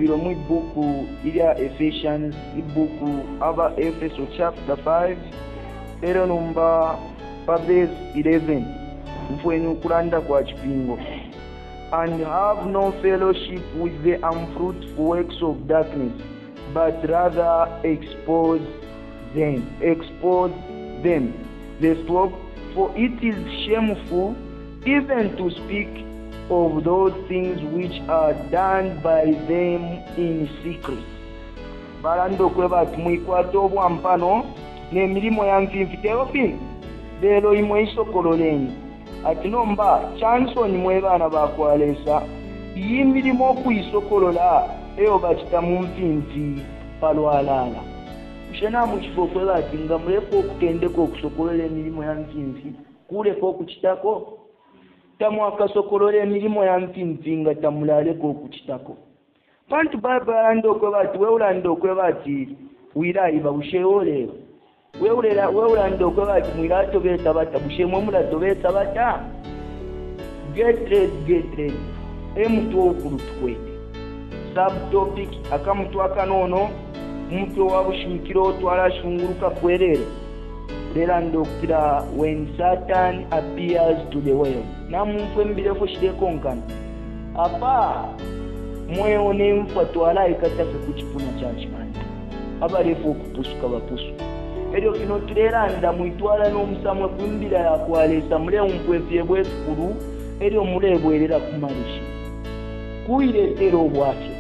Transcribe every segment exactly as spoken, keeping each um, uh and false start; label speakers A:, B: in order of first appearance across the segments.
A: Biro mu book ilya Ephesians ibuku aba Efeso chapter five era number verse eleven mfweni kulanda kwa chipingo. And have no fellowship with the unfruitful works of darkness, but rather expose them. Expose them. Verse twelve. For it is shameful even to speak of those things which are done by them in secret. Barando kweba tumuikwata obwampano n'emirimo ya nfinfitero fin lero imwe isokololeni ati nomba chansoni mwe bana bakwalesa yimirimo okuyisokolola eyo bakita mu nfinfi palwalala ushena mu kifo kweba ati nga muleko okutendeko okusokolola emirimo ya nfinfi kuleko okukitako tamu akasokolola emirimo ya nfinfi nga tamulaleko okukitako pantu baba ndo kweba ati weula ndo kweba ati wirayiba usheolero weulera weula ndo kweba ati mwirato beta bata bushemwe mulato beta bata get ready get ready emutu okulutukwete subtopic akamutu akanono mtu wabushimikiro twala shunguruka kwerere lera ndo kira when Satan appears to the world namufwe mbirefo shideko nkana apa mweyone mfa twala ikatafe kuchipuna chachimani abarefo okupusuka bapusu eryo kino tulera nda mwitwala n'omusamwe kumbira yakwalesa mule umpwefye bwekulu eryo mulebwerera kumalishi kuiretera obwafya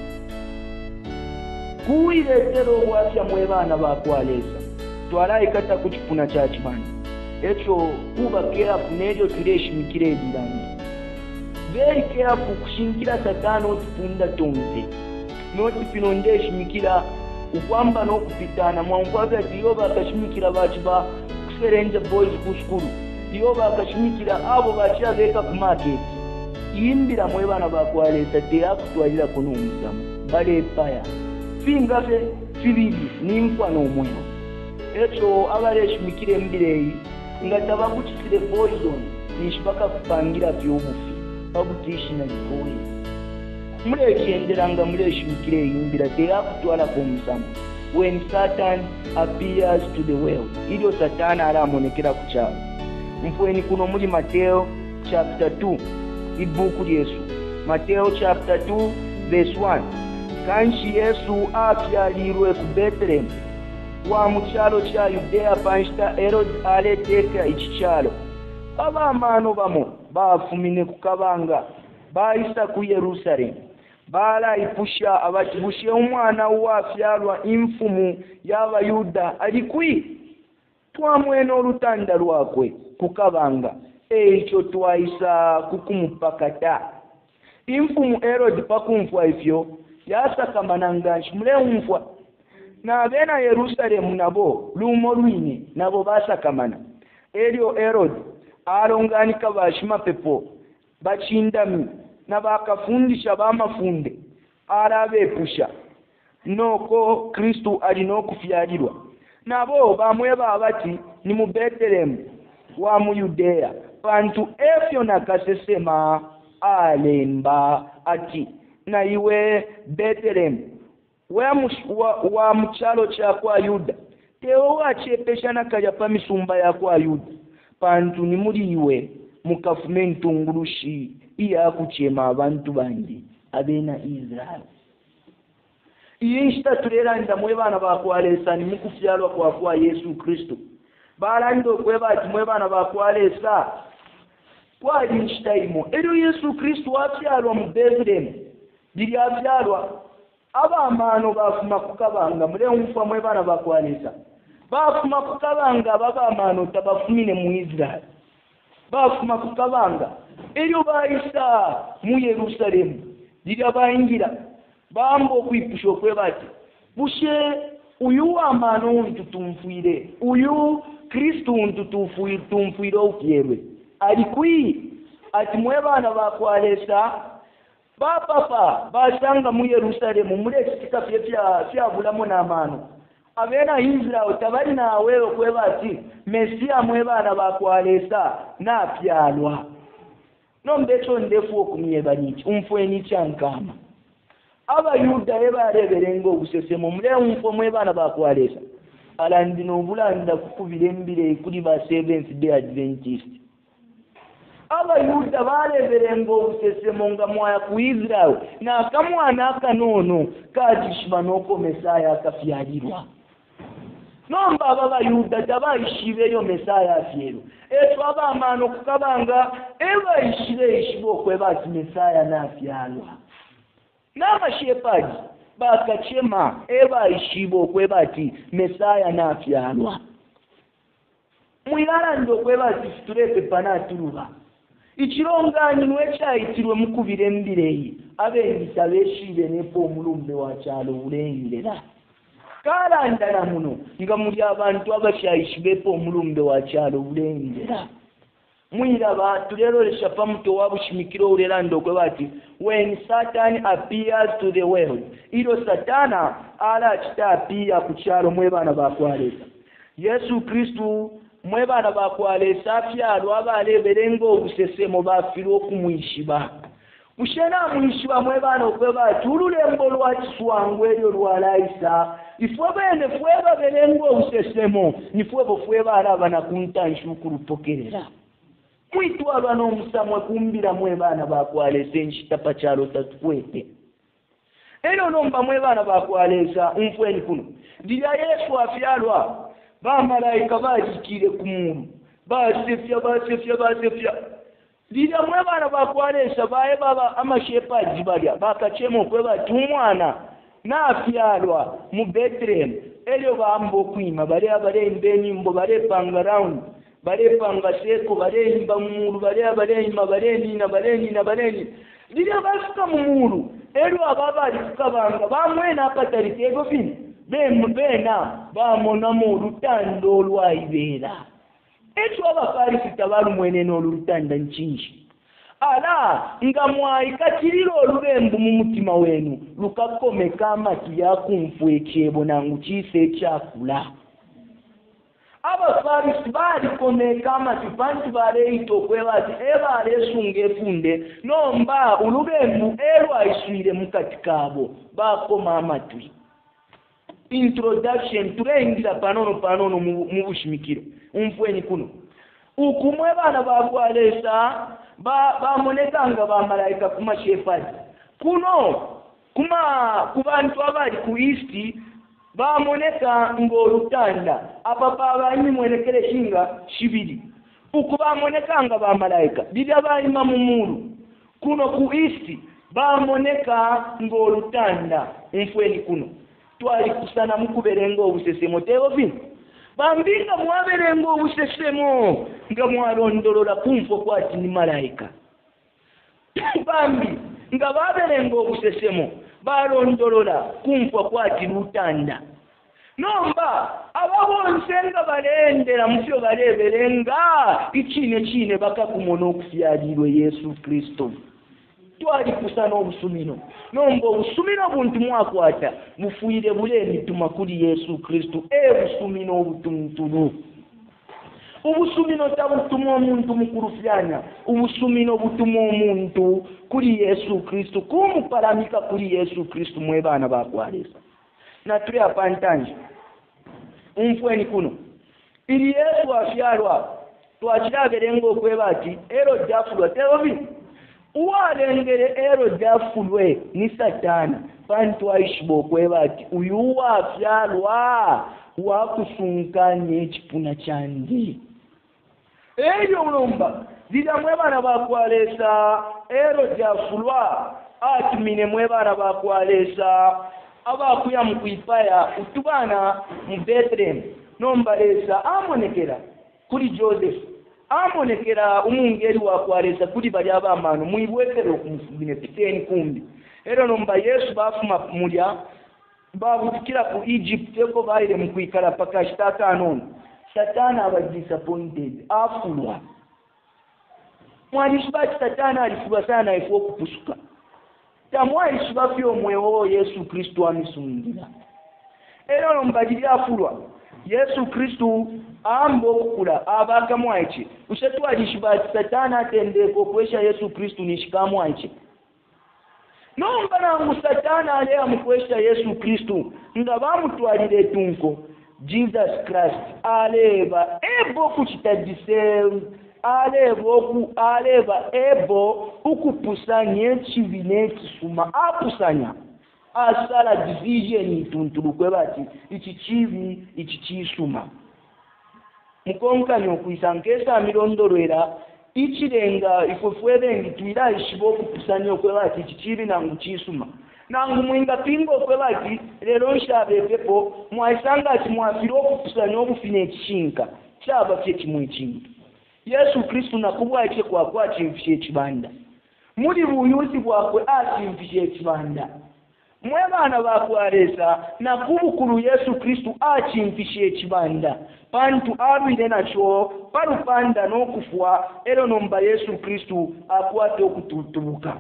A: kuiretera obwafya mwe baana bakwalesa twala ikata kuchipuna chachimani ekyo kuba careful neryo tuleshimikire ebirani very careful kushinkira satani otupunda tonze noti pino ndeshimikira ukwamba n'okupitana mwankwaga ati iyo bakashimikira bakiba kuserenja boys ku school iyo bakashimikira abo bakirabeka ku market yimbira mwe bana bakwalesa tera kutwalira kono omusamu bale paya fingafe fibidi ninkwa n'omweyo ekyo abaleshimikire mbireyi nga tabakukisire poison nishibaka kupangira byobufi babutishina likoye mulekyenderanga muleshimikire yimbira tera kutwala komusamu when Satan appears to the world ilyo Satan aramonekera kuchalo mfweni kuno muri Mateo chapter two ibuku Yesu Mateo chapter two verse one kanshi Yesu abyalirwe ku Bethlehem wa muchalo cha Yudea panshita Herod aleteka ichichalo abamano bamo bafumine kukabanga baisa ku Yerusalemu bala ipusha abatibushe umwana wafyalwa imfumu y'abayuda alikwi twamweno olutanda lwakwe kukabanga ekyo twaisa kukumupakata imfumu Herod pakumfwa ifyo yasakamana mule umfwa na bena Yerusalemu nabo lumo lwine nabo basakamana elyo Herod alonganika bashima pepo bachindami nabakafundisha bamafunde arabepusha noko Kristo alinokufyalirwa nabo bamwe babati ni mu Bethlehem wa mu Yudea bantu efyo nakasesema alemba ati na iwe Bethlehem wa, wa, wa mchalo cha kwa Yuda teo wachepeshana kaya pamisumba ya kwa Yuda pantu ni muri iwe mukafumentu ngurushi iya kuchema abantu bandi abena Israel iyishita turera nda mwe bana bakwalesa ni mukufyalwa kwa kwa Yesu Kristo barando kweba ati mwe bana bakwalesa kwa inshitaimo ero Yesu Kristo wafyalwa mu Bethlehem biri afyalwa abamano bafuma kukabanga mule umfa mwe bana bakwalesa bafuma kukabanga babamano tabafumine mu Israel bafuma kukabanga elyo baisa mu Yerusalemu lira bayingira bambo kwipusha kwebati bushe uyu amano ntutumfuire uyu Kristo ntutufuire tumfuire ofyerwe alikwi ati mwe bana bakwalesa bapapa basanga mu Yerusalemu mule kitika fya fya bulamo na amano abena Israel tabali na wewe kwebati Mesia mwe bana bakwalesa na pyalwa no mbecho ndefu okumyeba niki umfweni chankama abayuda ebareberenga obusesemo mulenfo mwebana bakwalesa alandino obulanda kukubira embire kuli ba Seventh Day Adventist. Abayuda bareberenga obusesemo nga mwaya ku Israel nakamwana akanono kagishima noko Mesaya akafyalirwa. Nomba abayuda tabayishibeyo Mesaya afyero etwa abamano kukabanga ebayishire ishibo kwebati Mesaya nafyalwa. N'abashepadi bakachema ebayishibo kwebati Mesaya nafyalwa. Mwirarando kwebati turete panaturuba ikironganyi nwechayitirwe mukubire mbireyi abengisa beshibe nepo mulumbe wa cyalo urengera karandana muno nga muri abantu abashayishibepo mulumbe wa cyalo urengera mwiraba tureroresha pamuto wabushimikiro urerando kwebati when Satan appears to the world iro satana ala chitapia kuchalo mwebana bakwalesa Yesu Kristu mwebana bakwalesa afyalwa abaleberenga obusesemo bafirwa okumwishiba mushena mwishiba mwebana okwebati ululembo lwakiswangu eryo lwalaisa ifwe bene fweba berenga obusesemo nifwebo fweba arabana kuntanshukulupokerera mwitwalwa n'omusamwe kumbira mwebana bakwalesa enshitapa kyalo tatukwete eno nomba mwebana bakwalesa unfweni kuno ndira Yesu afyalwa bamalayika bajikire ku muntu basefya basefya basefya ndira mwebana bakwalesa baye baba amashepaji balya bakachemo kwebati umwana nafyalwa mu Bethlehem elyo bambo kwima bale abale mbeni mbo bale panga round bale panga seko bale imba mulu bale abale imba bale nina bale nina bale ni ndira basuka mu mulu elyo ababali kukabanga bamwena akatarikego bini bena bamona mu lutando olwaibera ekyo abafarisi tabalu mwene n'olutanda nchinji ala nga mwayikakirira olubembu mu mutima wenu lukakomeka amatu yakunfu ekyebo nangu kiise ekyakula abafarisi balikomeka amatu panti baleeyita okwebati ebaleesunga efunde nomba olubembu erwaiswire mukati kaabo bakoma amatu. Introduction tulengira panono panono mu bushimikiro umfweni kuno ukumwe bana bakwalesa ba bamonekanga bamalayika kuma shepadi kuno kuma kubantu abali ku east bamoneka ngolutanda apapa abanyi mwenekere shinga shibiri ukubamonekanga bamalayika bidya bayima mu mulu kuno ku east bamoneka ngolutanda umfweni kuno twali kusana mukuberenga obusesemo teovi bambinga mwaberenga obusesemo nga mwalondolola kumfo kwati ni malayika bambi nga baberenga obusesemo balondolola kumfo kwati lutanda nomba ababonsenga balendera mufyo baleberenga ichine chine bakakumono okufyalirwe Yesu Kristo twali kusana obusumino nomba obusumino buntu mwakwata mufuire bulemi tumakuli Yesu Kristo ebusumino obutumutulu ubusumino tabutuma omuntu mukurufyanya ubusumino butuma omuntu kuli Yesu Kristo kumuparamika kuli Yesu Kristo mwebana bakwalesa na tuli apantanje umfweni kuno ili Yesu afyalwa twakiraberenga okwebati ero jafulwa teovi uwalengere ero jafulwe ni Satana bantu aishibo kwebati uyu wafyalwa wakusunkanye ekipuna kyandi eyo mulomba dida mwebana bakwalesa ero jafulwa atumine mwebana bakwalesa abakuya mukuipaya utubana mu Bethlehem nombalesa amonekera kuli Joseph amonekera umungeri wakwalesa kuli bali abamano muibwekero kumufubine piteni kumbi ero nomba Yesu bafuma mulya babutikira ku Egypt eko baire mukuikala paka shitaka anono Satana aba disappointed afulwa mwanishibati Satana alifulwa sana ifu okupusuka tamwaishi bafyo mwewo Yesu Kristo amisungira ero nomba dili afulwa Yesu Kristo ambo kula abaka mwaichi ushatwalishibati Satana atendeko kwesha Yesu Kristo nishikamwaichi nomba nangu Satana ale amukwesha Yesu Kristu nga bamutwalire tunko Jesus Christ aleba ebo kuchitadise aleba oku aleba ebo ukupusanya ekibi n'ekisuma apusanya asala division tuntulukwe bati iki kibi iki kisuma mukonkanyo kuisankesa milondolwera ichirenga ifofwerengi tuira ishibo kupusanya kwe bati iki kibi nangu kisuma nangu mwinga pingo kwe bati lero nshabe pepo mwaisanga ati mwafiro kupusanya obufine ekishinka kyaba kye kimwe kintu Yesu Kristu nakubwa ike kwa kwa chimfishe chibanda muri buyuzi bwakwe achimfishe chibanda mwe bana bakwaresa nakubukuru Yesu Kristu achimfishe chibanda pantu abire nacho parupanda nokufwa ero nomba Yesu Kristu akwate okututubuka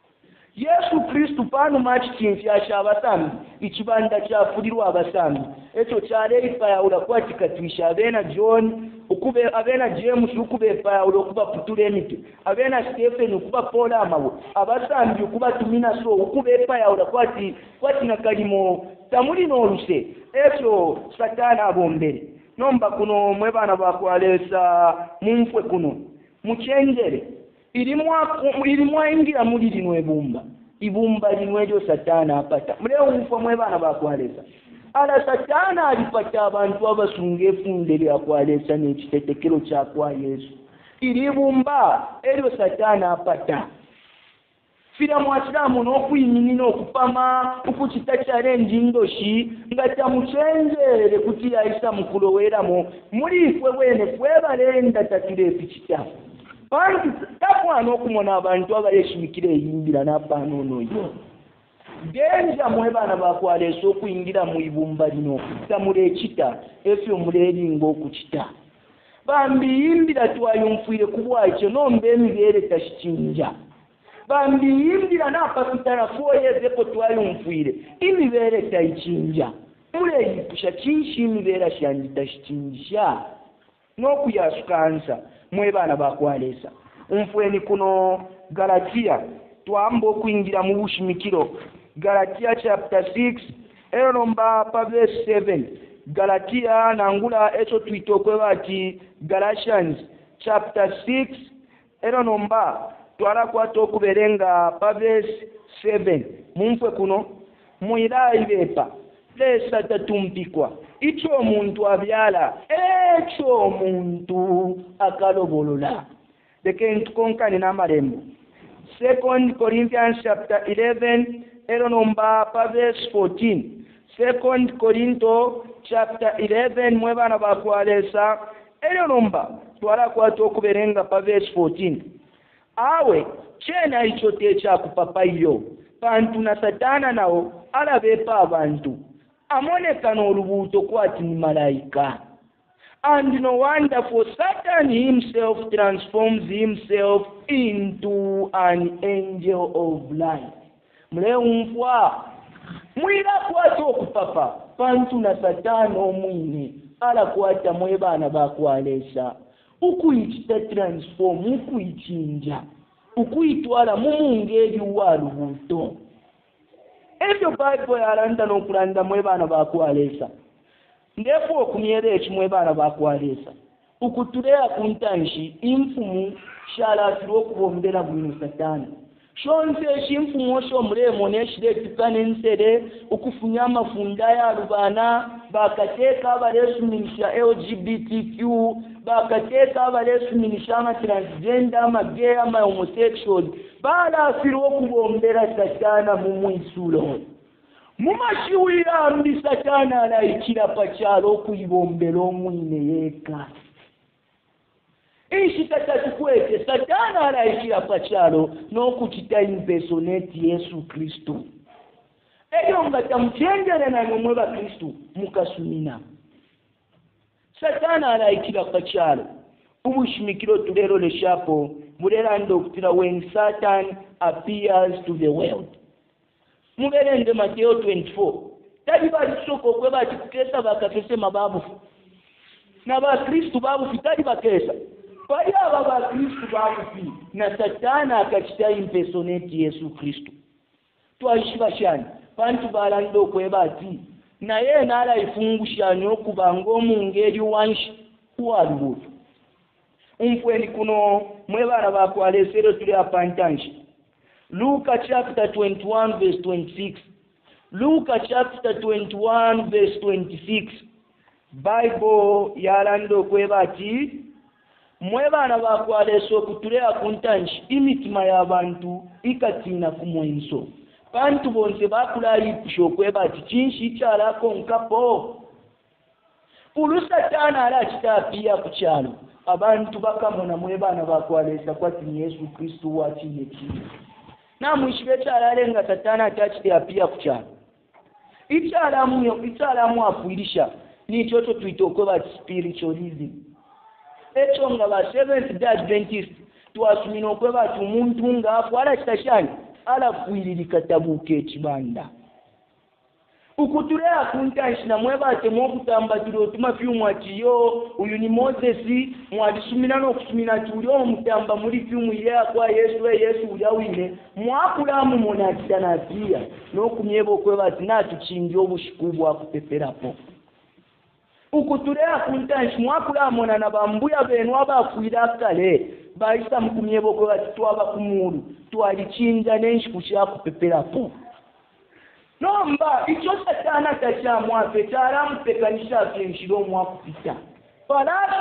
A: Yesu Kristu panu machi chimfya shabasambi ichibanda chafulirwa abasambi echo chale ipa ula kwatika twisha abena John ukube abena James ukube pa ula kuba putulemite abena Stephen ukuba Paula amawo abasambi ukuba tumina so ukube pa ula kwati kwati nakalimo tamuli no luse echo Satana abombere nomba kuno mwe bana bakwalesa mumfwe kuno muchenjere ilimwa ilimwa ingira muri linwe bumba ibumba linwe lyo Satana apata mleo umfa mwe bana bakwalesa ala Satana alipata abantu abasunge funde lya kwalesa n'ekitetekero kya kwa Yesu ilibumba elyo Satana apata fira mwasilamu n'okuyinina okupama ukukita challenge ndoshi ngata muchenjere kuti yaisa mukuloweramo muri fwe bwene fwe balenda tatire pichita bantu tapwana okumona abantu abayeshimikire yimbira napano noyo denja mwe bana bakwalesa okuyingira mu ibumba lino tamule ekita efyo muleringo okukita bambi yimbira twayumfuire kubwa ekyo nombe emibere tashinja bambi yimbira napakitara foye zepo twayumfuire imibere tayichinja mule yipusha chinshi imibere shanji tashinja nokuyasukansa mwe bana bakwalesa umfweni kuno Galatia twambo kuingira mu bushimikiro Galatia chapter six ero nomba pa verse seven Galatia nangula echo twitokwe bati Galatians chapter six ero nomba twala kwato kuberenga pa verse seven mumfwe kuno muira ibepa lesa tatumpikwa icho omuntu abyala echo omuntu akalobolola deke konkani namarembo Second Corinthians chapter eleven ero nomba pa verse fourteen Second Corinto chapter eleven mwe bana bakwalesa ero nomba twala kwato okuberenga pa verse fourteen awe chena icho techa kupapa iyo bantu na Satana nao alabepa abantu amonekana olubuto kwati ni malaika and no wonder for Satan himself transforms himself into an angel of light mleumfwa mwila kwati okupapa bantu na Satana omwine ala kwata mwe bana bakwalesa ukuichita transform ukuichinja ukuitwala mumungeri walubuto ebyo Bible yaranda nokulanda mwe bana bakwalesa ndefo okumyere ekimwe bana bakwalesa ukutulea kuntanshi imfumu shalasiro okubombera bwino Satana shonse shimfumu osho muremo neshire tukane nsere ukufunya amafunda ya rubana bakateka abaresuminisha L G B T Q bakateka abaresuminisha ama transgender ama gay ama homosexual balasiro okubombera Satana mu mwisulo mumashiwira mbi Satana alayikira pachalo okuyibombera omwine yeka ishi tatatu kwete Satana alayikira pachalo n'okukita impersonate Yesu Kristo eyo nga tamuchenjere na mwe ba Kristo mukasumina Satana alayikira pachalo ubushimikiro tulero le shapo mulera ndokutira when Satan appears to the world muberende Mateo twenty-four tadi bali soko kwe bati kukesa bakafese mababu na ba Kristo babu fitadi bakesa bali aba ba Kristo babu fi na Satana akachita impersonate Yesu Kristo
B: twashibashani bantu balanda okweba ati naye nalayifungushani okubanga omungeri wanshi waliwo umfweni kuno mwebana bakwalesero tuli apantanshi. Luka chapter twenty-one verse twenty-six. Luka chapter twenty-one verse twenty-six. Bible yalando kweba ati mwebana bakwaleso kutulea kuntanshi imitima y'abantu ikatina kumwenso. Bantu bonse bakulayi kusho kweba ati chinshi cyalako nkapo. Ulusatana ala kitapia kuchalo. Abantu bakamona mwebana bakwalesa kwati ni Yesu Kristo wachine chini. Na mwishibeta alalenga satana atachite apia kuchalo. Ichalamu yo ichalamu afuilisha ni chocho tuitokoba spiritualism. Echo nga ba Seventh Day Adventist tuasumino kweba tumuntu nga afu ala kitashani ala fuililika tabuke chibanda. Ukutulea kuntanshi na mweba ate mwokutamba tuli otuma fiumu ati yo uyu ni Moses mwadisumina n'okusumina tuli omutamba muri fiumu ya kwa Yesu we Yesu uyawine mwakulamu mona kitana pia n'okumyeba okweba ati natukingi obushikubwa kupeperapo. Ukutulea kuntanshi mwakulamu mona na bambuya benu abafuira kale baisa mkumyeba okweba ati twaba kumuru twalichinja n'enshiku kyakupeperapo. Nomba icho satana tacha mwape tara mpekanisha kenshiro mwakupita. Palasi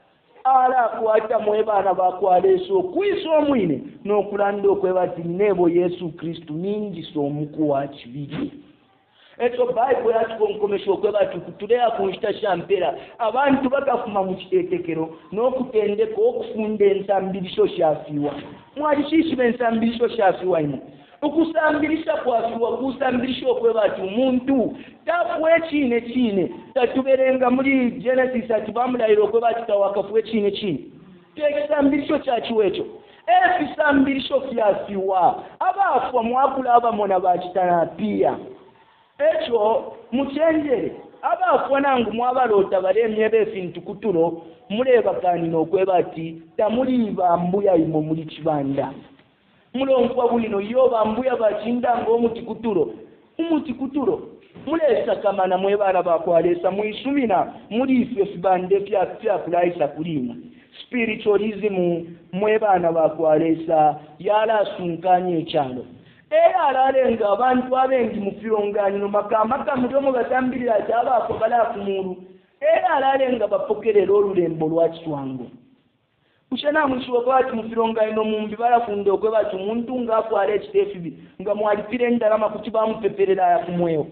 B: ala kuata mwebana bakwaleso kwiso mwine nokulando kwebati nebo Yesu Kristo ningi so muku wa chibiri. Eto Bible yatuko nkomesho kwebati kutulea kunshita shampera abantu bakafuma mu kitetekero nokutendeko okufunde ensambirisho shafiwa. Mwalishishi bensambirisho shafiwa ino. Ukusambirisha kwafiwa kusambirisha okwebati umuntu tafwe chine chine tatuberenga muri Genesis atibamulairo okwebati tawakafwe chine chine tekisambirisho kyakiwecho ekisambirisho kyafiwa abafwa mwakula abamona bakitana pia echo muchenjere abafwa nangu mwabalota baremye befintu kutulo muleba kani nokwebati tamuliba mbuya imo muri kibanda. Mulongwa bulino yo bambuya bachinda ngo mutikuturo umutikuturo mulesa kama na mwebana bakwalesa muisumina muri ife fibande pya pya kulaisa kulima spiritualism mwebana bakwalesa yala sunkanye cyalo era alalenga abantu abengi mufironganyino makama kamudomo batambirira cyaba ko bala kumuru era alalenga bapokerero olulembo lwa kiswango. Ushana mwisho kwati mufironga ino mumbi barafunde okwe bati umuntu ngafu ale chitefibi nga mwalipire ndalama kuchiba mupeperera ya kumweo.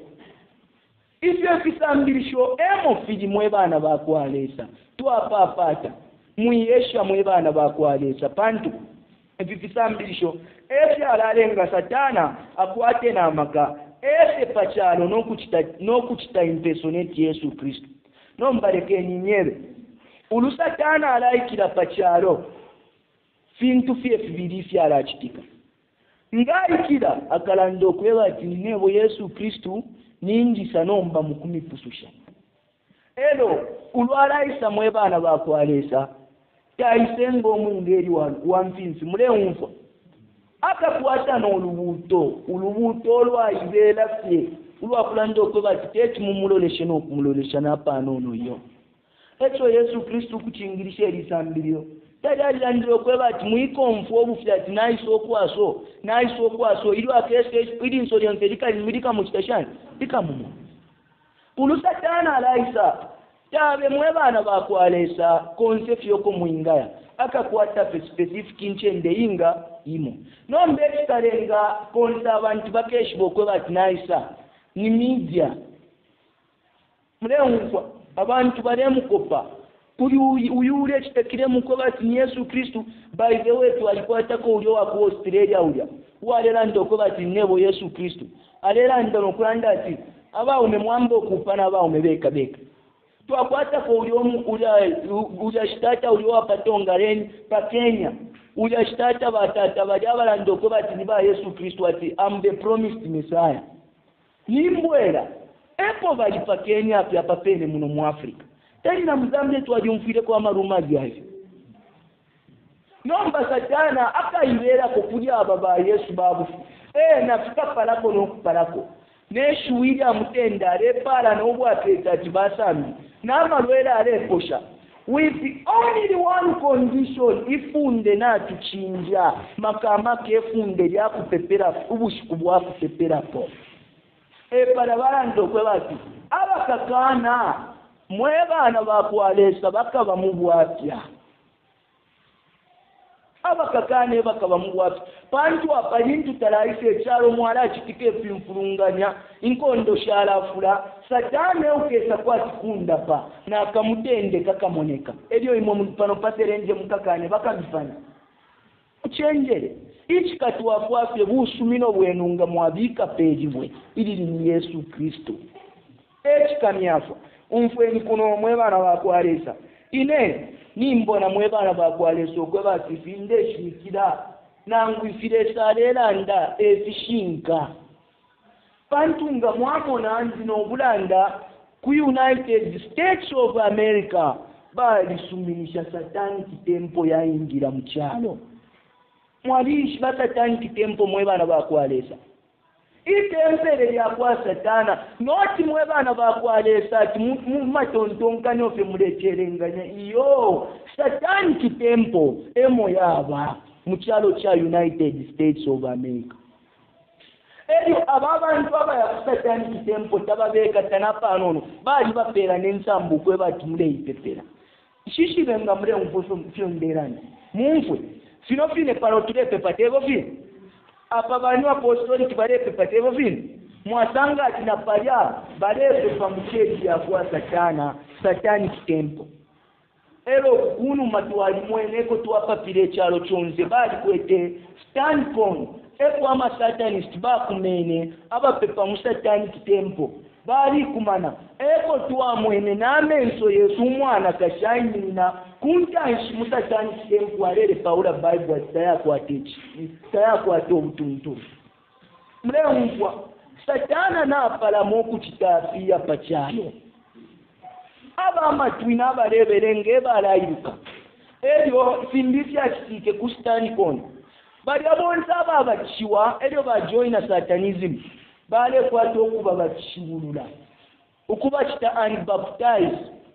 B: Ifyo kisambirisho emo fiji mwebana bakwalesa tuapa apata mwiyesha mwebana bakwalesa pantu efi kisambirisho efi alalenga satana akwate na maka ese pachalo nokuchita nokuchita impersonate Yesu Kristo nombareke ninyere. Ulusatana alaikira pacharo fintu fie fibiri fyala achitika ngaikira akalando kweba ati nebo Yesu Kristo ningi sanomba mukumi pususha elo ulwala isa mwebana bakwalesa taisengo mungeri wa wamfinsi muleumfa akakwata no ulubuto ulubuto lwa ibela fye ulwa kulando kweba ati teti mumuloleshe no kumulolesha na pano no yo. Echo Yesu Kristo kuchingirisha elisambiryo tadalira ndiro kwebati muikomfu obufyati naiso kwaso naiso kwaso ili akese ili nsori nkelika limilika mu kitashani ikamumu ulusatana alaisa tabe mwebana bakwalesa concept yoko muingaya akakwata specific nchende inga imo nombe kitarenga konsa abantu bakeshbo kwebati naisa ni media mleunfa abantu baremukopa kuri uyure kitekire muko bati Yesu Kristo by the way tu alikwata ko uri wa ku Australia uya walera ndoko bati nebo Yesu Kristo alera ndano kuranda ati aba umemwambo kupana aba umebeka beka tu akwata ko uri uya uya shitata uri wa patongareni pa Kenya uya shitata batata bajabala ndoko bati ni ba Yesu Kristo ati am the promised Messiah nimbwera epo bali pa Kenya pya papene muno mu Afrika tani na mzambe tu ajumfire kwa marumaji hayo nomba satana akaibera kukuja baba Yesu babu eh nafika palako n'okupalako neshuwiri amutenda alepala n'obwapeta ati basambi n'amalwera aleposha with the only one condition ifunde natuchinja makama kefunde lyakupepera ubushiku bwakupeperapo epala balanda okwe bati abakakana mwe baana bakwalesa bakaba mu bwapya abakakane bakaba mu bwapya pantu apalintu talaise ekyalo mwala kitike empulunganya inkondo shalafula satani ukesa kwati kunda pa na kamutende kakamoneka elyo imo mpano paserenje mukakane bakabifanya uchenjere ichi katuwa kwafye busumino bwenunga mwabika peji bwe ili ni Yesu Kristo echi kamyafa umfweni kuno mwebana bakwalesa ine nimbona mwebana bakwalesa okwe basifinde shikira nangu ifire salelanda efishinka pantunga mwamona anzino bulanda ku United States of America balisuminisha satani kitempo yaingira mu kyalo mwalishi basatani kitempo mwebana bakwalesa itempere lya kwa satana noti mwebana bakwalesa ati mumatontonkane ofe mulecherenganya iyo satani kitempo emo yaba mu kyalo kya United States of America elyo ababantu abayakusatani kitempo tababeka tanapanono bali bapera nensambu kwe bati muleipepera shishibenga mule umfuso mfyonderani mumfwe sino fine parotule pepatebo vile apa banyu apostolic balepe patebo vile mwasanga ati na palya balepe pamucheji ya kwa satana satani kitempo ero kunu matuwali mweneko tuwapa pile chalo chonze bali kwete standpoint eko ama satanist bakumene aba pepa musatani kitempo bali kumana eko tuwa mwene na menso Yesu mwana kashanyina kuntanshi musatani kitempo alele Paula Bible ataya kwa techi ataya kwa to mtuntu mleungwa satana na pala moku chitafia pachalo aba amatwina abareberenge balayiruka elyo simbisya kitike ku standpoint bali abonza aba bachiwa elyo ba joina satanism bale kwato okuba bachibulula ukuba kita unbaptized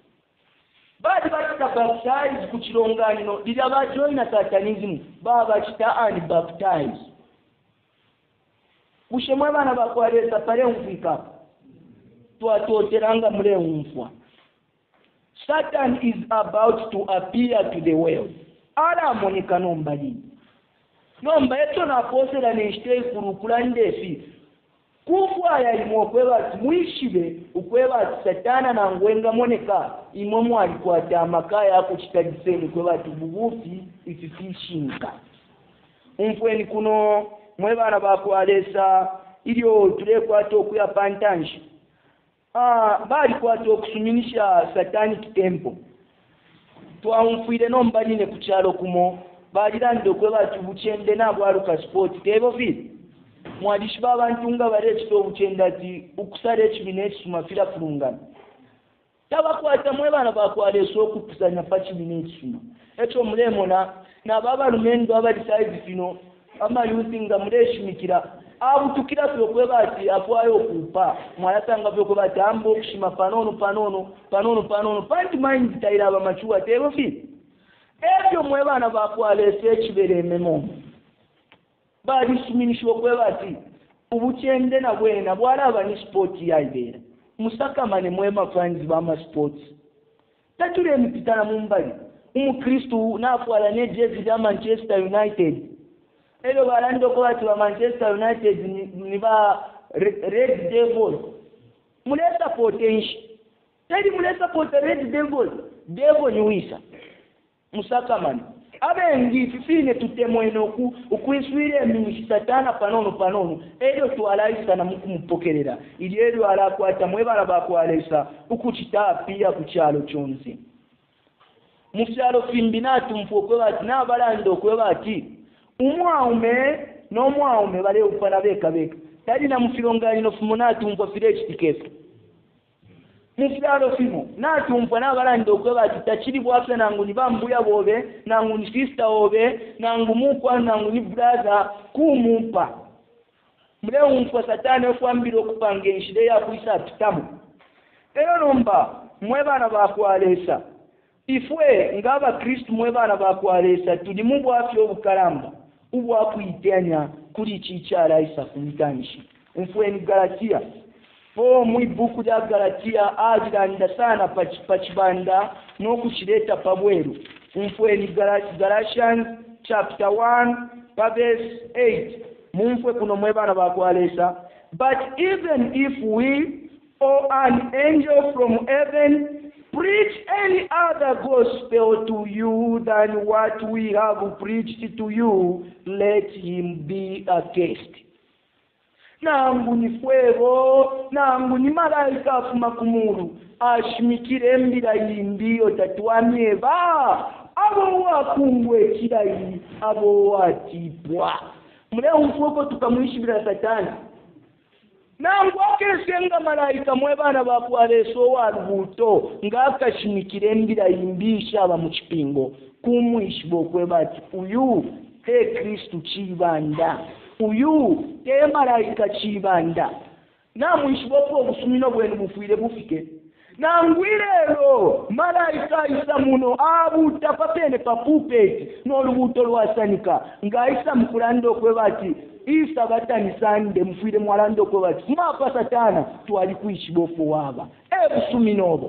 B: bali bakita baptized ku kirongano lya ba joina satanism baba kita unbaptized kushemwe bana bakwalesa pale umfika twatoteranga mule umfwa Satan is about to appear to the world ala monika nombali nomba eto na posera nishite kurukula ndefi kufwa ya imo kweba mwishibe ukweba satana na ngwenga moneka imomo alikuwa tamakaya ako chitadiseni kweba tubugufi ififishinka umfweni kuno mwebana bakwalesa ilio tulekwa toku ya pantanshi ah bali kwato okusuminisha satani kitempo twamfuire nomba nine kuchalo kumo bali lando kwe batu buchende nabo aluka sport tebo vile mwadishi baba ntunga bale kito buchenda ti ukusale ekibinesi sumafira fulungana tabakwata mwebana bakwaleso okukusanya pachi binesi fino echo mulemona na baba lumendo abali size fino ama yusinga muleshimikira abutukira byokwe bati afwayo kupa mwayatanga byokwe bati ambo kushima panono panono panono panono panti mind taira aba machuwa tebo fi ebyo mwebana bakwalese ekibere memo bali suminisho kwe bati ubuchende na bwena bwalaba ni sport yaibera musakamane mwema fans ba ma sports tatule mpitana mumbali umukristo nafwala ne jezi ya Manchester United elo balando kwa watu wa Manchester United ni, ni ba Red Devils muleta potential tedi muleta potential Red Devils Devil ni wisa musakamani abengi fifine tutemweno ku ukwiswire mimi satana panono panono elo twalaisa na mukumupokerera ili elo alakwata mwebala bakwalesa ukuchita pia kuchalo chonzi musyalo fimbinatu mfokwe bati na balando kwe bati umwaume no mwaume bale upana beka beka tadi na mfilongani no fumonatu mfo filechi tikefu mufilalo fimo natu mfana balando kwe bati tachiri bwafya nangu ni bambuya bobe nangu ni sister obe nangu mukwa nangu ni brother kumumpa mulewumfa satani okwambira okupanga enshire yakwisa apitamu era nomba mwe bana bakwalesa ifwe ng'abakristu mwe bana bakwalesa tuli mu bwafi obukalamba ubwakwitanya kuli kikyala isa kumitanshi mfwe ni Galatia po mu ibuku lya Galatia agiranda sana pachibanda n'okukireta pabweru mfwe ni Galatians chapter one verse eight mumfwe kuno mwe bana bakwalesa but even if we or an angel from heaven preach any other gospel to you than what we have preached to you, let him be accursed. Nangu ni fwebo, nangu ni malaika afuma kumuru, ashimikire mbira yimbi otatuamye ba, abo wakungwe kirai, abo watipwa. Mule umfuko tukamwishibira satani. Nangu akesenga malaika mwe bana bakwaleso warubuto ngakashimikire mbira yimbisha aba mu kipingo kumwishibo kwe bati uyu te Kristu chibanda uyu te malaika chibanda na mwishibo ko busumino bwenu bufuire bufike nangwirero malaika isa muno abuta papene papupeti no rubuto lwasanika ngaisa mkulando kwe bati isa batani sande mfuire mwalando kwe bati mapa satana twali kuishibofo waba ebusuminobo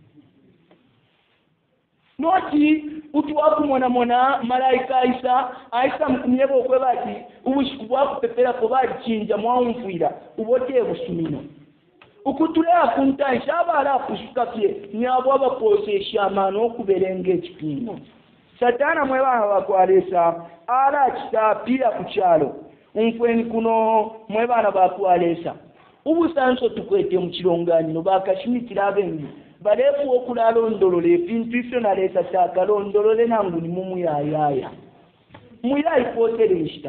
B: noti utuwaku mwana mwana malaika isa aisa mkumyebo kwe bati ubushiku bwaku pepera ko bali chinja mwamfuira ubote ebusumino ukutulea kuntansha abala kushukafye nyabo abakosesha amano okuberenge ekipimo satana mwe bana bakwalesa ala kitapira kuchalo umfweni kuno mwe bana bakwalesa ubusanso tukwete mu kironganyino bakashimikira abengi balefu okulalondolole ebintu ifyo nalesa takalondolole nangu ni mumu yayaya muya ipotereshita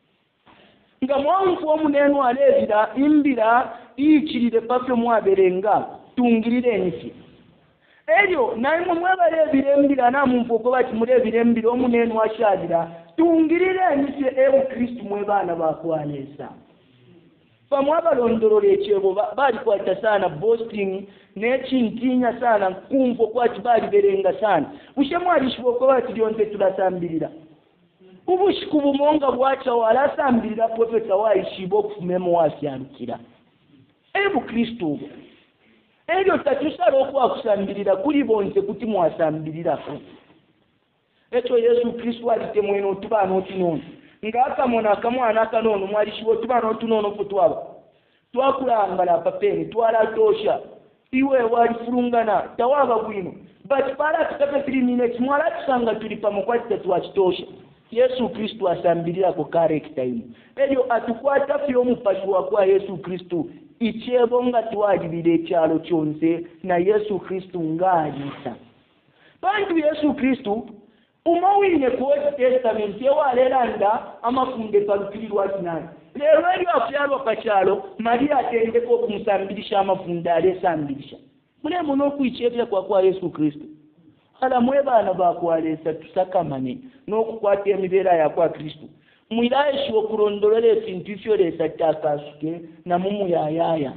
B: nga mwanfu omunenu alezira imbira ichirire papyo mwaberenga tungirire nfi eryo naimwe mwabarebire mbira namumfu ko bati murebire mbira omunenu ashadira tungirire nfi ebu Kristu mwe bana bakwalesa pamwe abalondolole ekyebo bali kwata sana boasting nechintinya sana kumvo kwati bali berenga sana bushemu alishiboko bati lyonte tulasambirira ubushiku bumonga bwacha walasambirira profeta waishibo kufumemo wasyarukira ebu Kristu eryo tatusala okwakusambirira kuli bonse kuti mwasambirira ko ekyo Yesu Kristu alite mweno otubano otinono ngakamona akamwana akanono mwalishibo otubano otunono futwaba twakulangala papeni twala tosha iwe wali fulungana tawaba bwino but para tutape three minutes mwala tusanga tulipa mukwati twachitosha Yesu Kristu asambirira ko character ino eryo atukwata fyo mupashi kwa Yesu Kristu ichebo nga twalibire cyalo cyonse na Yesu Kristu ngaalisa bantu Yesu Kristu umawine ku Old Testament yewalelanda amafunde palukirirwa kinani lero eryo afyalwa pachalo Maria atende ko kumusambirisha amafunde alesambirisha mune muno kuichebya kwa kwa Yesu Kristu ala mwe bana bakwalesa tusakamane n'okukwata emibera ya kwa Kristu mwiraye shwo kurondolera ebintu ifyo lesa takasuke na mumu yayaya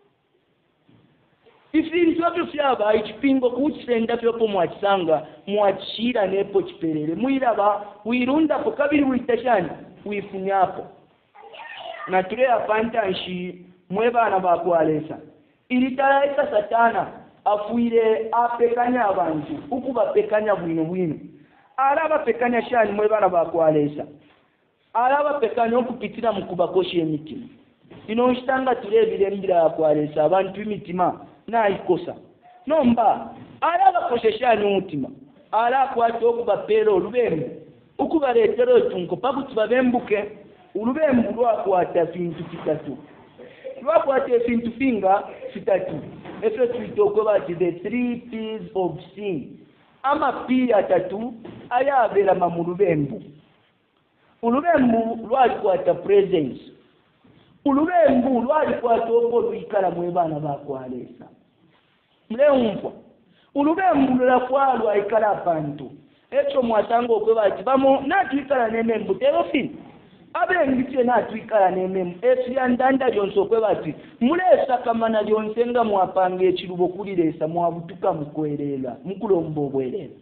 B: ifintu byo fyaba ikipingo kutsenda byo mwakisanga mwachira nepo kiperere mwiraba wirunda ko kabiri witashani wifunyapo na tule apantanshi mwe bana bakwalesa ilitalaisa satana afuire apekanya abantu ukuba pekanya bwino bwino alaba pekanya shani mwe bana bakwalesa alaba pekanya okupitira mukubakosha emitima ino nshitanga turebire mbira yakwalesa abantu imitima na ikosa nomba alaba kosheshani umutima ala kwati okuba pero olubembu ukuba letero tunko pakuti babembuke ulubembu lwakwata bintu bitatu lwakwata bintu finga bitatu efyo twitoko bati the three P's of sin ama P atatu ayabera mamulubembu ulubembu lwalikwata presence ulubembu lwalikwata okwikala mwe bana bakwalesa mleumva ulubembu lwakwalwa ikala abantu ekyo mwasanga okwe bati bamo natwikala nemembu terofini abengi kyena atwikala n'ememu esya ndanda lyonse okwebati mulesa kamana lyonse nga mwapanga ekirubo kulireesa mwabutuka mukwerera mukulomba obwerera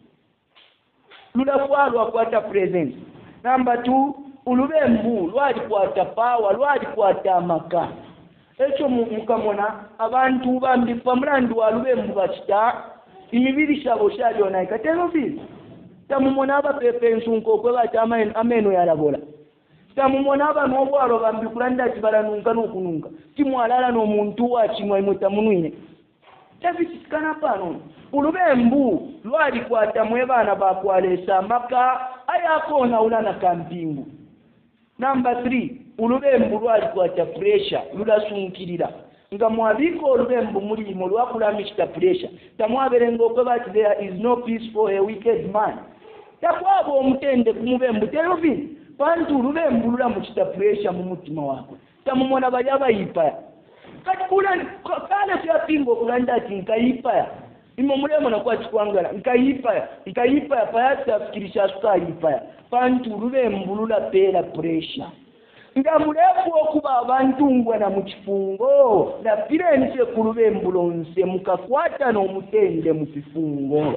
B: lulafwalwa kwata presence. Number two, ulubembu lwali kwata power lwali kwata amaka ekyo mukamona abantu bambi pamulandu wa lubembu bakita imibiri shabo shalyona ikatero bizi tamumona abapepe nsunko okwebati ameno yalabola tamumona abantu obwalo bambi kulanda kibalanunka n'okununka kimwalala n'omuntu wakimwa imutamunwine tabisikana pano ulubembu lwali kwata mwebana bakwalesa amaka ayakona ulana kampingu. Number three, ulubembu lwali kwata pressure lulasunkirira nga mwabiko olubembu mulimo lwakulamishita pressure tamwaberenga okwebati there is no peace for a wicked man takwaba omutende kumubembu terovini pantu ulubembu lulamukita pressure mu mutima wako tamumona bali abayipaya kati kula kale kyapingo kulanda ati nkayipaya imo mulemo nakwa kikwangala nkayipaya nkayipaya payasa fikirisha sukayipaya pantu ulubembu lulapera pressure nga mulefu okuba abantu ngwana mu kifungo na pirense ku lubembu lonse mukakwata n'omutende mu kifungo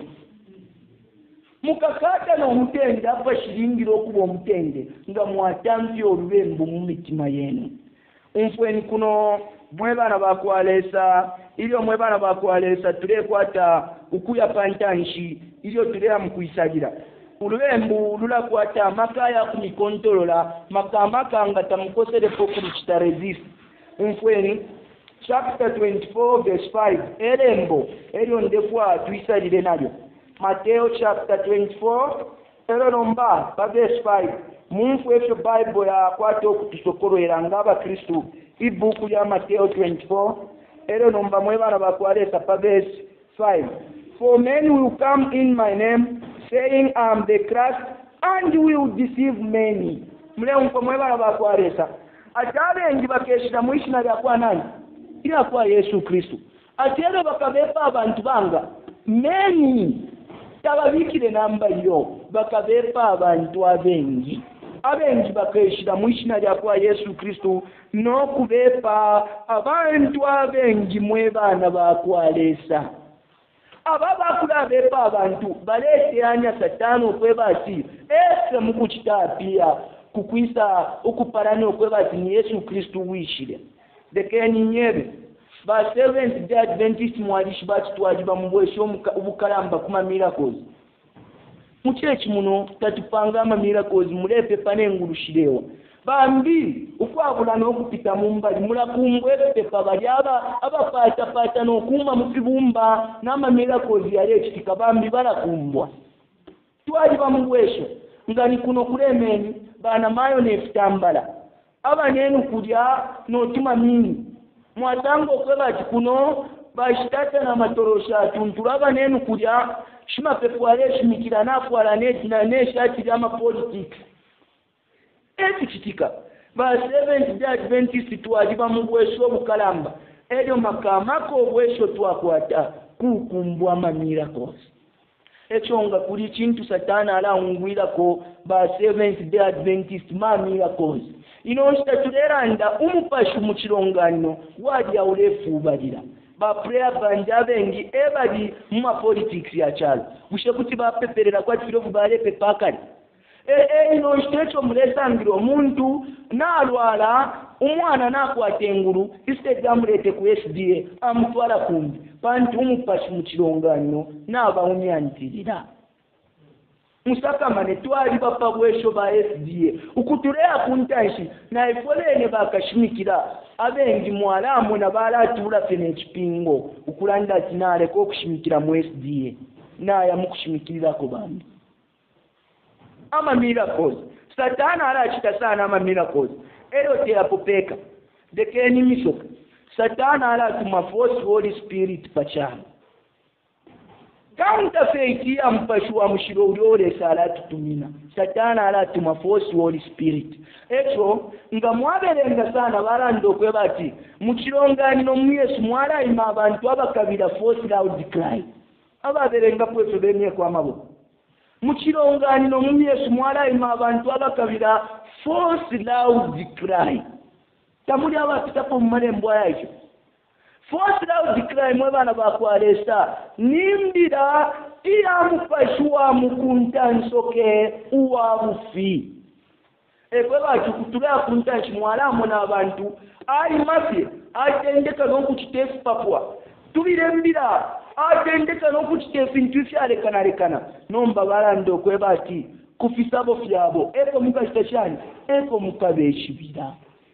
B: mukakata n'omutende apa shiringiro okuba omutende nga mwatampi olubembu mu mitima yenu. Unfweni kuno mwebana bakwalesa ilio mwebana bakwalesa tulekwata ukuya pantanshi ilio tulea mkuisagira ulubembu lulakwata makaya kumikontolola makamaka nga tamukosele pokulu chita resist. Unfweni chapter twenty-four verse five elembo elio ndefwa tuisalire nalyo Mateo chapter twenty-four ero nomba pa verse five munfu efyo Bible ya kwata okutusokoloera ngaba Kristo ibuku ya Mateo twenty-four ero nomba mwebana bakwalesa pa verse five. For men will come in my name saying I am the Christ and will deceive many. Mleo mko mwebana bakwalesa atabengi bakeshira mwishina lya kwa nani ila kwa Yesu Kristo atero bakabepa abantu banga many tababikire namba yo bakabepa abantu abengi abengi bakeshira mwishina lya kwa Yesu Kristo no kubepa abantu abengi mwebana bakwalesa ababa kulabepa abantu balete anya satano okwebati ese mukukitapia kukwisa ukuparani okwebati ni Yesu Kristo wishire dekeni nyebe ba Seventh Day Adventist mwalishi batwajiba mubwesho ubukalamba kuma miracles muchechi muno tatupanga ama miracles mulepe panengurushirewa bambi ukwabula n'okupita mumbali mulakumbwe pepa bali aba abapata pata n'okuma mukibumba n'ama miracles yale kitika bambi balakumbwa twajiba mubwesho ngani kuno kulemeni bana mayo nefutambala abanenu kulya n'otuma mini mwatango kwebati kuno bashitata na matorosha tuntulaba nenu kulya shima pepwale shimikira nafwala neti na neshati ya politics eti kitika ba Seventh Day Adventist twajiba mubwesho bukalamba elyo makamako obwesho twakwata kukumbwa ma miracles echonga kuli kintu satana ala ungwira ko ba Seventh Day Adventist ma miracles inonsta tuleranda umupashu mu kirongano wadi ya urefu balira ba prayer banja bengi ebali mu politics ya chalo bushe kuti ba peperera kwa tirovu bale pepakali e e inonsta cyo mulesangiro omuntu nalwala umwana nakwatenguru instead amulete ku S D A amutwala kumbi pantu umupashu mu kirongano naba umyantirira musaka mane twali bapa bwesho ba S D A ukutulea kuntanshi na ifolene bakashimikira abengi mwalamu na balatula fene kipingo ukulanda kinale ko kushimikira mu S D A na ya mukushimikira ko bandi ama miracles satana ala chita sana ama miracles ero te apopeka dekeni misoka satana ala tuma force Holy Spirit pachana Kanta feiti ya mpashu wa mshiro uliole salatu tumina. Satana ala tuma force Holy Spirit. Echo, nga mwaberenga sana barando kwebati. Mchirongani no mwesu mwala ima abantu abakabila force loud cry. Ababerenga pweso benye kwa mabo. mukirongani mu Yesu mwalayima abantu abakabira false loud cry tamuli abapitapo mu malembo yakyo false loud cry mwe bana bakwalesa nimbira iyamupashwa mukuntansoke uwabufi ekwe bakikutula kuntanshi mwalamo n'abantu ali mafye atendeka n'okukiteefu papwa tubirembira atendeka n'okukiteefu ntufyalekanalekana nomba balanda okweba ati kufisabo fyabo eko mukakita kyani eko mukabe ekibira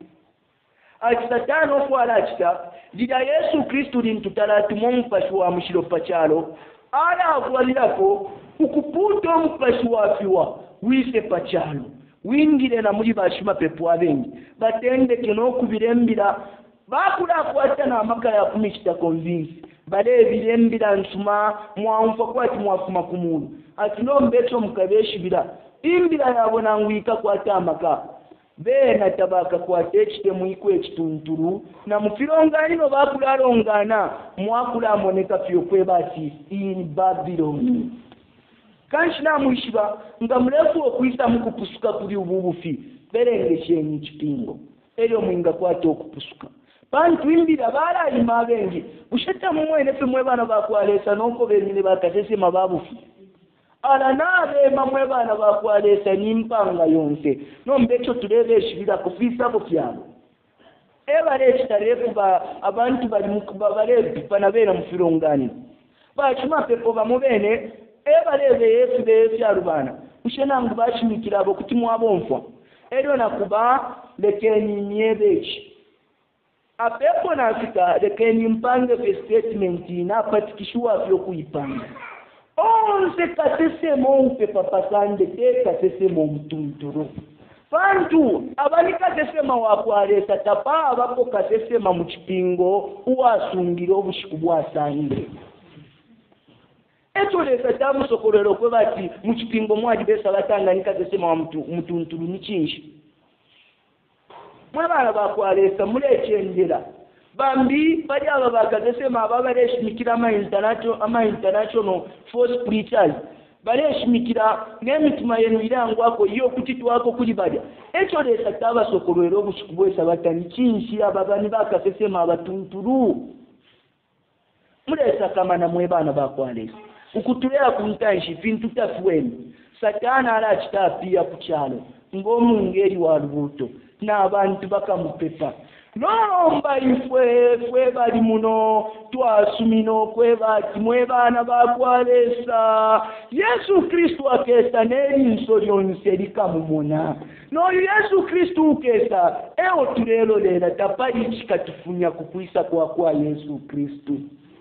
B: ati satani ofwala akita lira Yesu Kristu lintutala tuma omupashi wa mushiropa kyalo ala agwalirako ukuputa omupashi wafiwa wise pakyalo wingire na muri bashima pepo abengi batendeke n'okubirembira bakula akwata n'amaka ya kumishita convince bale ebirembira nsuma mwamfa kwati mwafuma kumunu ati nombeto mukabeshibira imbira yabona ngwika kwata amaka bena tabaka kwata ekite mwiko ekitunturu na mufirongani no bakula alongana mwakula amoneka fyo kwebati in Babylon kanshi namuishiba nga mrefu okuisa mukupusuka kuli ububufi berengeshenyi ekipingo eryo mwinga kwata okupusuka bantu imbira balayima abengi busheta mumwene fe mwe bana bakwalesa nonko benyine bakasesema babufi ala nabema mwe bana bakwalesa nimpanga yonse nombecho tulebe eshibira kufisa bo fyabo ebale ekitarefu ba abantu bali mukuba bale panabera mufirongani bachuma pepo bamubene ebalebe Yesu befyalubana ushenangu bashimikira abo kuti mwabomfwa eryo nakuba lekeni nyebechi apepo nafika lekeni mpange fe statement na patikishwa vyo kuipanga onse kasese moupe papasande te kasese mumtunturu bantu abani kasese mawakwalesa tapa abako kasese mamuchipingo uwasungiro obushiku bwasande eto lesa tamu sokolero kwe bati mukipingo mwaji besa batanganyika kasema wa mtu mtunturu nichinshi mwabana bakwalesa mulechendera bambi bali aba bakazesema ababaleshimikira ama international ama international force preachers baleshimikira n'emitima yenu irangwako iyo kutitwako kuli bali eto lesa taba sokolero bushikubwesa batani chinshi ababani bakasema abatunturu mulesa kama na mwebana bakwalesa ukutulea kuntanshi vintu tafuweni satana ala chitapia kuchalo ngomu ngeri wa lubuto na abantu bakamupepa nomba ifwe fwe bali muno twasumino kweba timwebana bakwalesa Yesu Kristu akesa neri nsoryonse likamumona no Yesu Kristu ukesa eo tulelo lela tapali chikatufunya kukuisa kwa kwa Yesu Kristu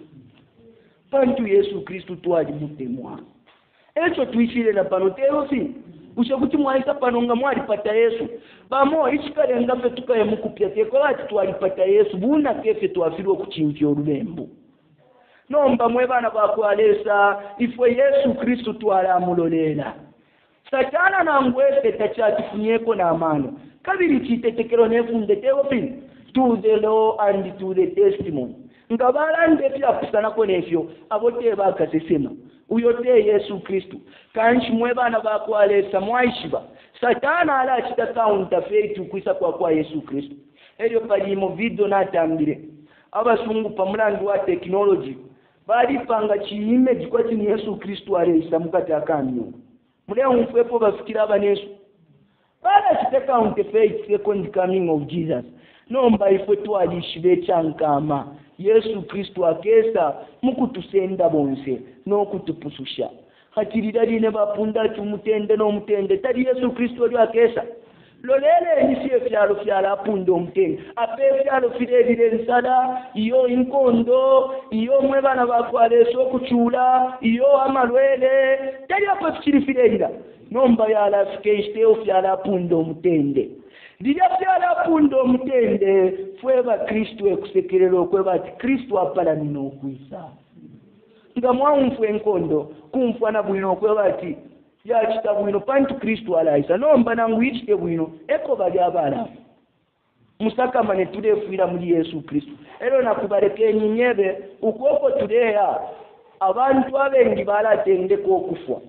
B: pantu Yesu Kristu tuwaji mutemwa echo tuishile na panotero si ushakuti mwaisa panonga mwali pata Yesu bamo ichikalenga fe tukaye mukupya tekolati tuwali pata Yesu buna kefe tuwafirwa kuchinjio rulembu nomba mwebana bakwalesa ifwe Yesu Kristu tuwala mulolela satana na ngwese tachatifunyeko na amano kabili chitetekero nefunde tewo pini to the law and to the testimony ngabalande pya kusana konefyo abote bakasesema uyote Yesu Kristu kanshi mwebana bakwalesa mwaishiba satana ala chita counter fate kuisa kwa kwa Yesu Kristu eryo pali mu video natambire abasungu pamulandu wa technology bali panga chiime jikwati ni Yesu Kristu alesa mukati akamyo mule umfepo bafikira abanesu bala chita counter fate second coming of Jesus nomba ifwe twalishibe chankama Yesu Kristu akesa mukutusenda bonse no kutupususha hakirira line bapunda tumutende no mutende tali Yesu Kristu ali akesa lolele nisiye fyalo fyala apundo mutende ape fyalo firebire nsala iyo inkondo iyo mwebana bakwaleso kuchula iyo amalwele tali ape fikiri firebira nomba yala fikeste fyala apundo mutende Dija fyala pundo mutende fweba Kristu ekusekerero kweba ati Kristu apala nino kuisa nga mwaumfu enkondo kumfwa na bwino kweba ati ya chita bwino pantu Kristu alaisa nomba nangu ichite bwino eko bali abala musaka mane tulefuira muri Yesu Kristu ero nakubareke nyebe ukoko tuleya abantu abengi balatende ko kufwa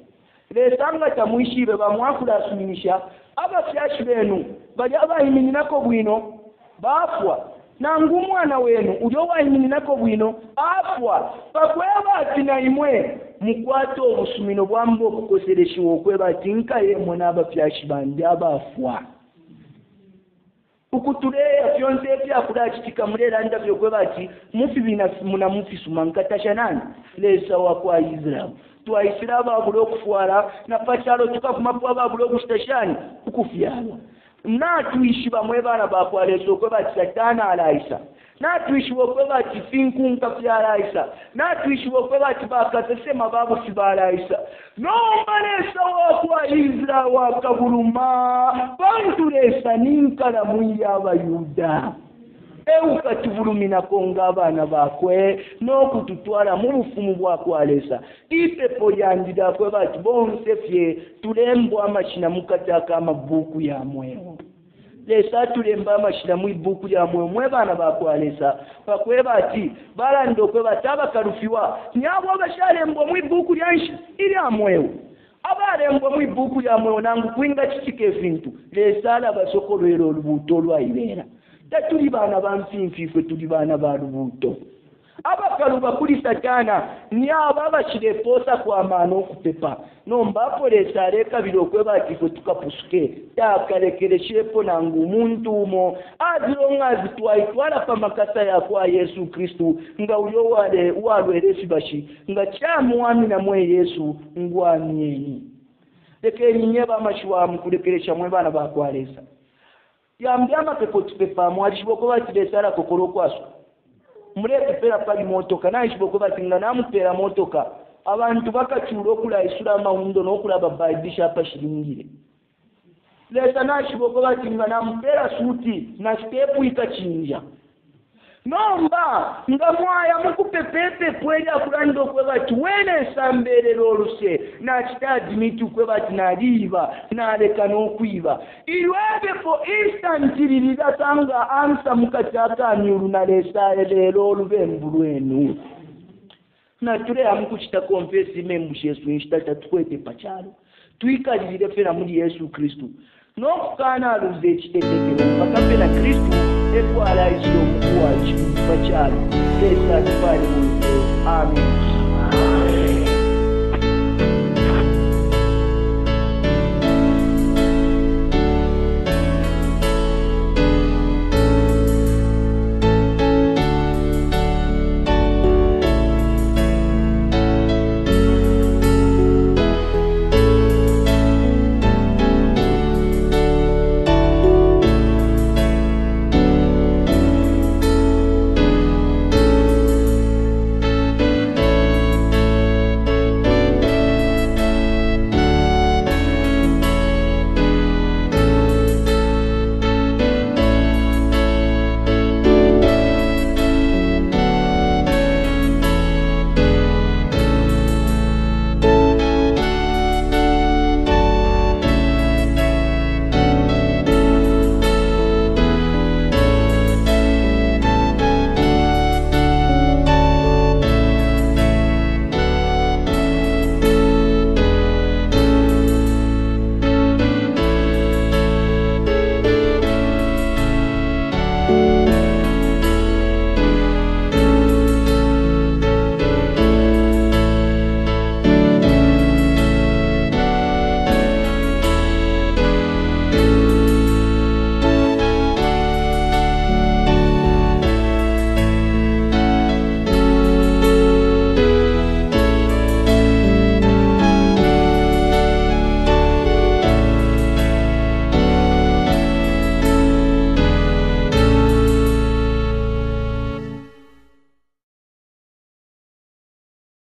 B: lesanga tamuishibe bamwakula asuminisha abafyashi benu bali abayiminako bwino bafwa nangu umwana wenu ulio wayiminako bwino afwa bakweba ati na imwe mukwato obusumino bwambo okukosereshiwa okweba ati nkaye mwe n'abafyashi bandi abafwa ukutuleya fyonse ebyakulya kitika mulera ndabyo kweba ati mufi bina muna mufi sumankatasha nani lesa wakwa Israel twaisira babulo okufuara na pachalo tukavuma babulo okustashani ukufyalwa na tuishi bamwe bana bakwaleso kweba ati satana alaisa na tuishi kweba ati finku nkafyalaisa na tuishi kweba ati bakasema babu sibalaisa no malesa wakwa Israel wakabuluma bantu lesa ninkala muya abayuda euka tuvulumina konga abana bakwe n'okututwala mu bufumu bwakwalesa ipepo yandida kwe bati bonse fye tulembwa amashina mukataka amabuku ya mwewo lesa tulemba amashina mu ibuku ya mwewo mwe bana bakwalesa bakwe bati balando kwe bataba karufiwa nyabo bashalembwa mu ibuku lyanshi ili amwewo abalembwa mu ibuku ya mwewo nangu kwinga kikike vintu lesa la basokolero olubuto lwaibera tuli bana bamfinfife tuli bana ba lubuto abakaluba kuli satana nyaba abashireposa kwa mano okupepa nombapo lesa leka bilokwe batifo tukapusuke takalekeleshepo nangu muntu umo azilonga zitwaitwala pa makasa ya kwa Yesu Kristu nga uyo wale walweresi bashi nga chamuwami na mwe Yesu ngwamyeni lekeni nyeba amashuwa mukulekelesha mwe bana bakwalesa yambyama pepo tupepa mwalishiboko batibesara kokoro kwaso mureke pera pali motoka na ishiboko batinga namupera motoka abantu bakachulo kula isura maundo nokula babaidisha hapa shilingire lesa na ishiboko batinga nampera suti na stepu ikachinja nomba ngamwaya mukupepepe pweli akulando kwe bati wene samberero oluse na chitadi mitu kwe bati naliba naleka n'okwiba ilwebe for instantly lidatanga ansa mukataka nyuru na lesa lero olubembu lwenu na ture amukuchita confessi membushi Yesu instata tukwete pachalo tuikalire fera muri Yesu Kristu nokukana aluze chiteteke bakape na Kristu ekwala isyo mkuwa chipachalo lesa nifali mungu amen.